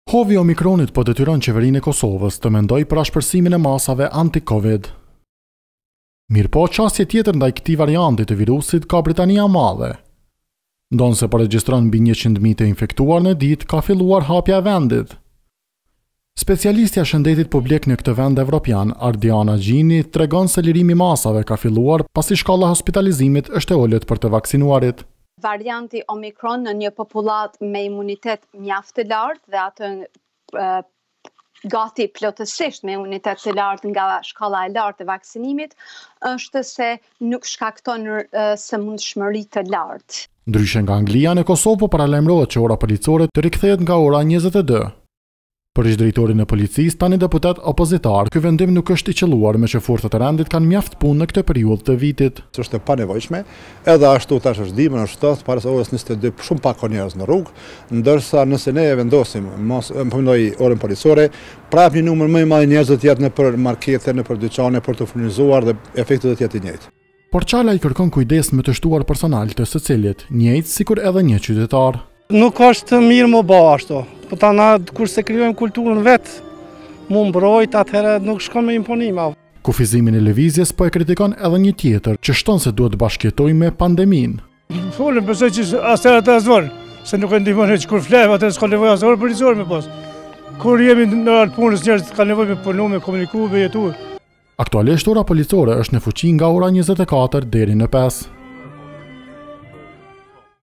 Hovi Omikronit po detyron qeverinë e Kosovës të mendoj për ashpërsimin e masave anti-Covid. Mirëpo, qasje tjetër ndaj këtij varianti të virusit ka Britania e Madhe. Ndonse po regjistron mbi 100.000 të infektuar në ditë, ka filluar hapja e vendit. Specialistja e shëndetit publik në këtë vend evropian, Ardiana Gjini, tregon se lirimi i masave ka filluar pasi shkalla hospitalizimit është e ulët për të vaksinuarit. Varianti Omikron në një popullat me imunitet mjaft të lartë dhe atë gati plotësisht me imunitet të lartë nga shkalla e lartë e vaksinimit, është se nuk shkakton sëmundshmëri të lartë. Ndryshe nga Anglia, në Kosovë po paralajmërohet që ora policore të rikthehet nga ora 22. Për ish-drejtorin e policisë, tani deputet opozitar, ky vendim nuk është i qelluar me që forcat e rendit kanë mjaft punë në këtë periudhë të vitit. Është e panevojshme, edhe ashtu tash është dimër, është 7 para orës 22, shumë pak ka njerëz në rrugë, ndërsa nëse ne e vendosim orën policore, prap një numër më i madh njerëz do të jetë nëpër markete, nëpër dyqane për të furnizuar dhe efekti do të jetë i njëjtë. Por Çala i kërkon kujdes me të shtuar personal të secilit, njëjtë sikur edhe një qytetar. Nuk është mirë më bë ashtu. Po tana kurse krijojmë kulturën vetë, mu mbrojt, atëherë nuk shkon me imponim. Kufizimin e lëvizjes po e kritikon edhe një tjetër, që shton se duhet bashkëjetojmë me pandeminë. Folën, besoj që asëra të azor, se nuk e ndihmon që kur flev, atë s'ka nevojë asë orë përizor me pas. Kur jemi në atë punës njerëz ka nevojë me punu, me komuniku, me jetu. Aktualisht ora policore është në fuqi nga ora 24 deri në 5.